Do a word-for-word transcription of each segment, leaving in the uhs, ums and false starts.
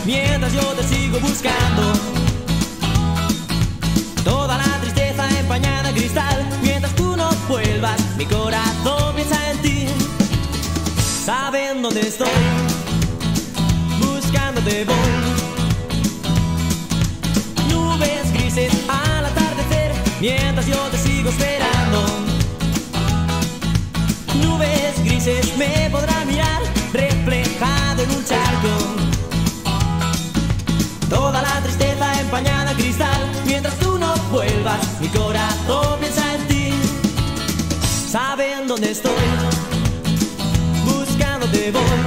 mientras yo te sigo buscando. Toda la tristeza empañada en cristal, mientras tú no vuelvas, mi corazón piensa en ti. Saben dónde estoy, buscándote voy. Nubes grises al atardecer, mientras yo te sigo esperando. Nubes grises me podrán mirar, reflejado en un charco. Toda la tristeza empañada en cristal, mientras tú no vuelvas, mi corazón piensa en ti. Saben dónde estoy, buscándote voy.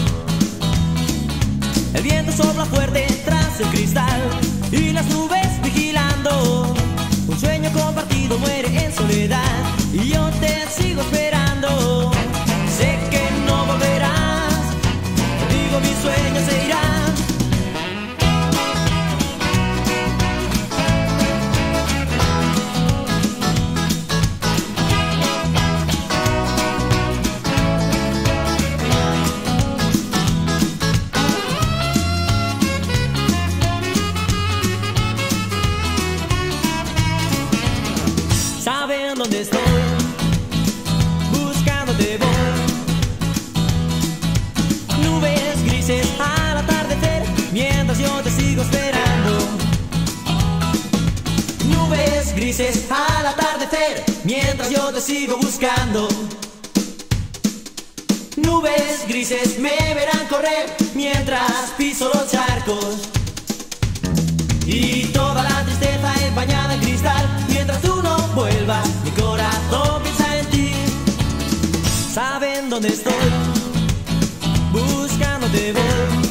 El viento sopla fuerte tras el cristal y las nubes vigilando. Un sueño compartido muere en soledad y yo te sigo esperando. Sé que no volverás, contigo mis sueños se irán. Saben dónde estoy, buscándote voy. Nubes grises al atardecer, mientras yo te sigo esperando. Nubes grises al atardecer, mientras yo te sigo buscando. Nubes grises me verán correr, mientras piso los charcos. Y toda la tristeza empañada en cristal, mientras tú no vuelvas, mi corazón piensa en ti. Saben dónde estoy, buscándote voy.